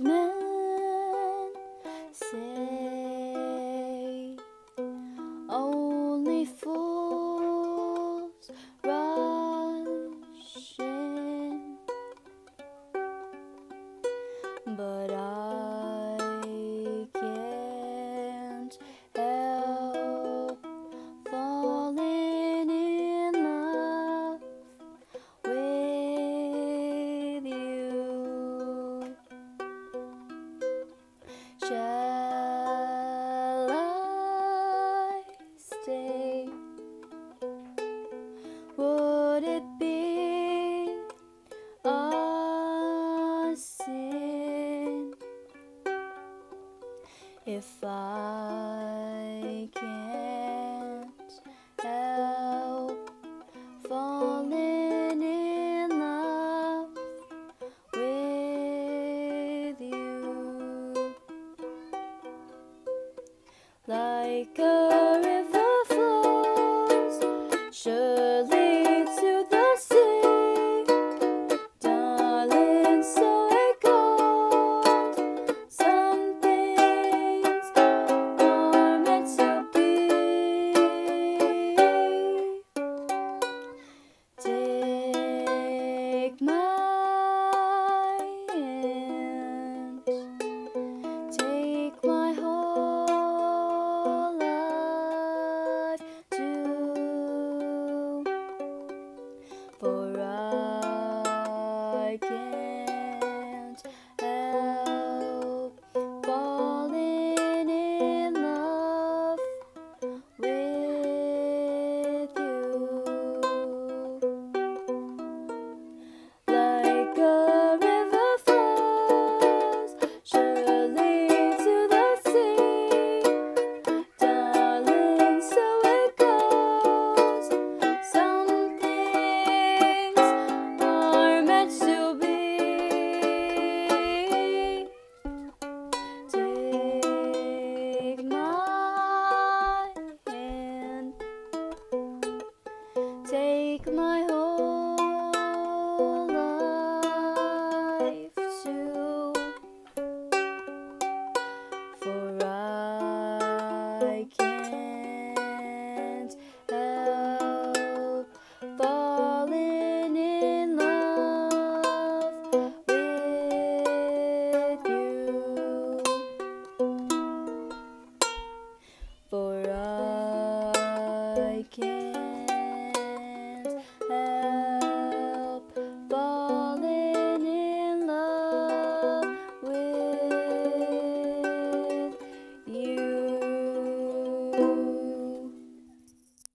men say only fools rush in, but I can't help falling in love with you. Shall I stay? Would it be a sin if I can't help falling in love with you? Like a river flows surely to the sea, darling, so it goes. Some things are meant to be. Take my hand, take my whole life too, for I can't help falling in love with you. Like a river flows surely to the sea, darling, so it goes. Some things are meant to be. Take my hand, take my whole life too, for I can't help falling in love with you, for I can't